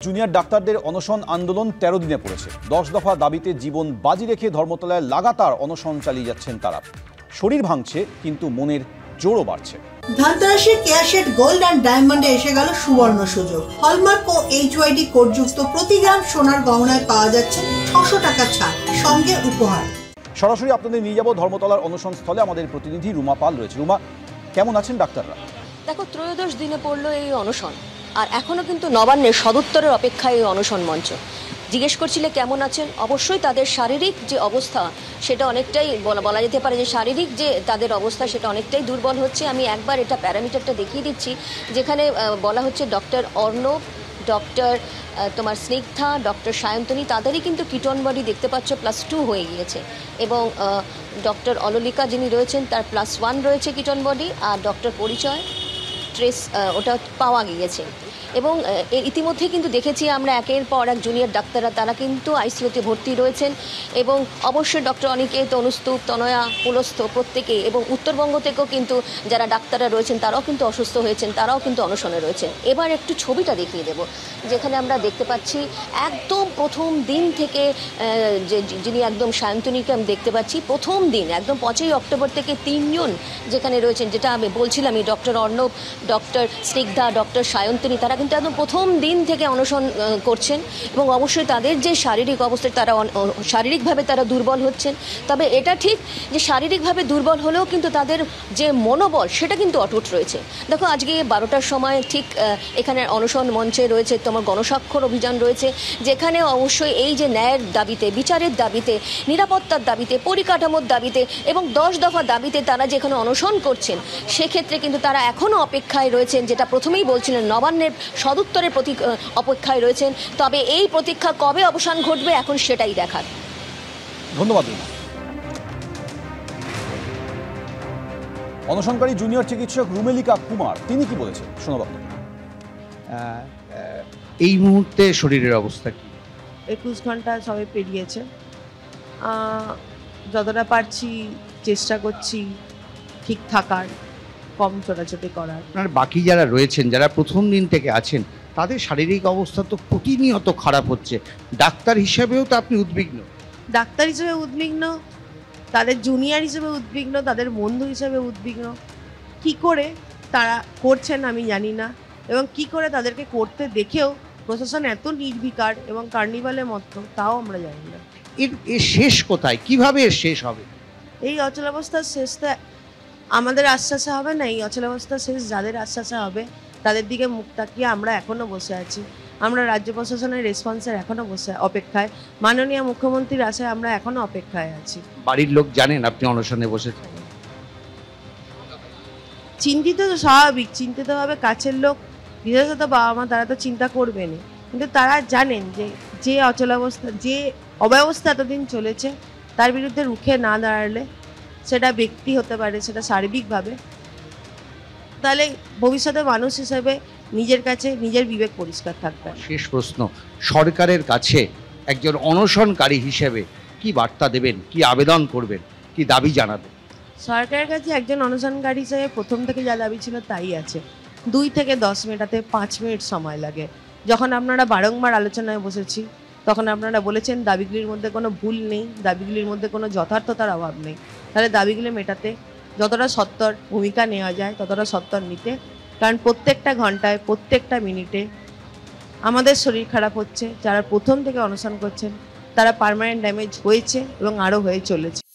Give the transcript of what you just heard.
Junior ডাক্তারদের অনশন আন্দোলন 13 দিনে পড়েছে। 10 দফা দাবিতে জীবন বাজি রেখে ধর্মতলায় লাগাতার অনশন চালিয়ে যাচ্ছেন তারা। শরীর ভাঙছে কিন্তু মনের জোরও বাড়ছে। ধানতেরাসে কেয়াশেড গোল্ড অ্যান্ড ডায়মন্ডে এসে গেল সুবর্ণ সুযোগ। হলমার্ক ও HYD কোডযুক্ত প্রতি গ্রাম সোনার গহনায় পাওয়া যাচ্ছে 600 টাকা ছাড়, সঙ্গে উপহার। সরাসরি আপনাদের নিয়ে যাব ধর্মতলার অনশন স্থলে। আমাদের প্রতিনিধি রুমা পাল রয়েছে। রুমা, কেমন আছেন ডাক্তাররা? দেখো, 13 দিনে পড়লো এই অনশন, আর এখনো কিন্তু নবান্নের সদুত্তরের অপেক্ষায় এই অনশন মঞ্চ। জিজ্ঞেস করছিলে কেমন আছেন, অবশ্যই তাদের শারীরিক যে অবস্থা সেটা অনেকটাই বলা যেতে পারে যে শারীরিক যে তাদের অবস্থা সেটা অনেকটাই দুর্বল হচ্ছে। আমি একবার এটা প্যারামিটারটা দেখিয়ে দিচ্ছি, যেখানে বলা হচ্ছে ডক্টর অর্ণব, ডক্টর তোমার স্নিগ্ধা, ডক্টর সায়ন্তনী, তাদেরই কিন্তু কিটোন বডি দেখতে পাচ্ছ +2 হয়ে গিয়েছে, এবং ডক্টর অললিকা যিনি রয়েছেন তার +1 রয়েছে কিটোন বডি, আর ডক্টর পরিচয় ট্রেস ওটা পাওয়া গিয়েছে। এবং ইতিমধ্যে কিন্তু দেখেছি আমরা একের পর এক জুনিয়র ডাক্তাররা তারা কিন্তু আইসিইউতে ভর্তি রয়েছেন, এবং অবশ্যই ডক্টর অনিকেত, অনুস্তূপ, তনয়া, পুলস্থ প্রত্যেকেই, এবং উত্তরবঙ্গ থেকেও কিন্তু যারা ডাক্তাররা রয়েছেন তারাও কিন্তু অসুস্থ হয়েছেন, তারাও কিন্তু অনশনে রয়েছেন। এবার একটু ছবিটা দেখিয়ে দেব, যেখানে আমরা দেখতে পাচ্ছি একদম প্রথম দিন থেকে যিনি একদম সায়ন্তনীকে আমি দেখতে পাচ্ছি প্রথম দিন একদম 5ই অক্টোবর থেকে 3 জন যেখানে রয়েছেন, যেটা আমি বলছিলাম doctor Arnab, doctor Snigdha, doctor Sayantani, তারা কিন্তু একদম প্রথম দিন থেকে অনশন করছেন, এবং অবশ্যই তাদের যে শারীরিক অবস্থা তারা শারীরিকভাবে তারা দুর্বল হচ্ছেন। তবে এটা ঠিক যে শারীরিকভাবে দুর্বল হলেও কিন্তু তাদের যে মনোবল সেটা কিন্তু অটুট রয়েছে। দেখো, আজকে 12টার সময় ঠিক এখানে অনশন মঞ্চে রয়েছে তোমার গণস্বাক্ষর অভিযান রয়েছে, যেখানে অবশ্যই এই যে ন্যায়ের দাবিতে, বিচারের দাবিতে, নিরাপত্তার দাবিতে, পরিকাঠামোর দাবিতে এবং 10 দফা দাবিতে তারা যেখানে অনশন করছেন, সেক্ষেত্রে কিন্তু তারা এখনও অপেক্ষায় রয়েছেন, যেটা প্রথমেই বলছিলেন নবান্নের সদুত্তরের অপেক্ষায় রয়েছেন। তবে এই প্রতীক্ষা কবে অবসান ঘটবে এখন সেটাই দেখার। ধন্যবাদ। অনশনকারী জুনিয়র চিকিৎসক রুমেলিকা কুমার তিনি কি বলেছেন শোনাব আপনাকে। এই মুহূর্তে শরীরের অবস্থা কি? 21 ঘন্টা সবে পেরিয়েছে। যতটা পারছি চেষ্টা করছি ঠিক থাকার, কম ছোটাছুটি করার। আপনার বাকি যারা রয়েছেন, যারা প্রথম দিন থেকে আছেন, তাদের শারীরিক অবস্থা তো প্রতিনিয়ত খারাপ হচ্ছে। ডাক্তার হিসেবেও তো আপনি উদ্বিগ্ন। ডাক্তার হিসেবে উদ্বিগ্ন, তাদের জুনিয়র হিসেবে উদ্বিগ্ন, তাদের বন্ধু হিসেবে উদ্বিগ্ন। কি করে তারা করছেন আমি জানি না, এবং কি করে তাদেরকে করতে দেখেও প্রশাসন এত নির্বিকার এবং কার্নিভালের মতো, তাও আমরা জানি না। এর শেষ কোথায়, কিভাবে এর শেষ হবে? এই অচলাবস্থার শেষ তো আমাদের আশ্বাসে হবে না, এই অচলাবস্থার শেষ যাদের আশ্বাসে হবে তাদের দিকে মুখ তাকিয়ে আমরা এখনও বসে আছি। আমরা রাজ্য প্রশাসনের রেসপন্সের এখনও অপেক্ষায়, মাননীয় মুখ্যমন্ত্রীর আশায় আমরা এখনও অপেক্ষায় আছি। বাড়ির লোক জানেন আপনি অনশনে বসেছেন? চিন্তিত তো স্বাভাবিক, চিন্তিত হবে কাছের লোক, বিশেষত বাবা মা, তারা তো চিন্তা করবেনই, কিন্তু তারা জানেন যে অচলাবস্থা, যে অব্যবস্থা এতদিন চলেছে, তার বিরুদ্ধে রুখে না দাঁড়ালে, সেটা ব্যক্তি হতে পারে, সেটা সার্বিকভাবে, তাহলে ভবিষ্যতে মানুষ হিসেবে নিজের কাছে নিজের বিবেক পরিষ্কার থাকবে। শেষ প্রশ্ন, সরকারের কাছে একজন অনশনকারী হিসেবে কি বার্তা দেবেন, কি আবেদন করবেন, কি দাবি জানাবেন? সরকারের কাছে একজন অনশনকারী হিসেবে প্রথম থেকে যা দাবি ছিল তাই আছে। 2 থেকে 10 মেটাতে 5 মিনিট সময় লাগে। যখন আপনারা বারংবার আলোচনায় বসেছি, তখন আপনারা বলেছেন দাবিগুলির মধ্যে কোনো ভুল নেই, দাবিগুলির মধ্যে কোনো যথার্থতার অভাব নেই। তাহলে দাবিগুলি মেটাতে যতটা সত্বর ভূমিকা নেওয়া যায় ততটা সত্বর নিতে, কারণ প্রত্যেকটা ঘন্টায়, প্রত্যেকটা মিনিটে আমাদের শরীর খারাপ হচ্ছে। যারা প্রথম থেকে অনশন করছেন তারা পার্মানেন্ট ড্যামেজ হয়েছে এবং আরও হয়ে চলেছে।